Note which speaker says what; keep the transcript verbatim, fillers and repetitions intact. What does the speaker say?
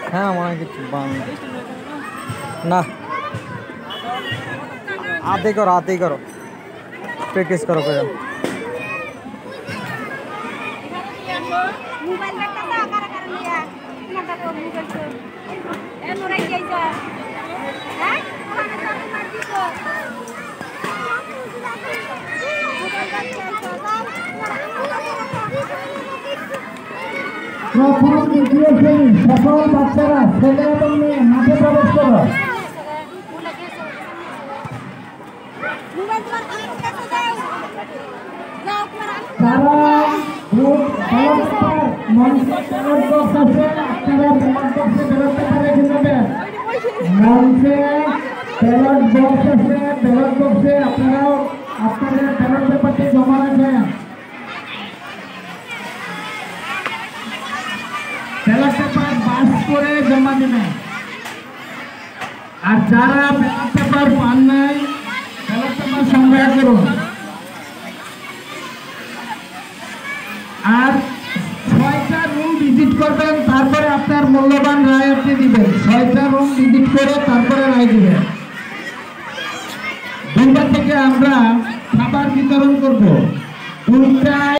Speaker 1: হ্যাঁ মনে হয় কিছু না, आते करो आते ही करो प्रैक्टिस करो करो
Speaker 2: मोबाइल में का आकार कर लिया ना का तो मोबाइल से ए नोराई जाइजा हैं खाना तो मार दी तो
Speaker 3: প্রথম দ্বিতীয় শ্রেণী সকল বাচ্চারা ছেলে এবং মেয়ে মাঠে প্রবেশ করো। তারা গ্রুপ ব্যালট মঞ্চে ব্যালট বক্স আছে, আপনারা ব্যালট বক্সে বেরোতে পারে কিভাবে? মঞ্চে ব্যালট বক্স আছে, ব্যালট বক্সে আপনারাও আপনাদের ব্যালট পেপারটি জমা রাখেন। ব্যালট পেপার বাস করে জমা দেবেন। আর যারা ব্যালট পেপার পান নাই ব্যালট পেপার সংগ্রহ করুন। আর ছয়টা রুম ভিজিট করবেন, তারপরে আপনার মূল্যবান রায় আপনি দিবেন। ছয়টা রুম ভিজিট করে তারপরে রায় দিবেন। দুইটা থেকে আমরা খাবার বিতরণ করব। দুইটায়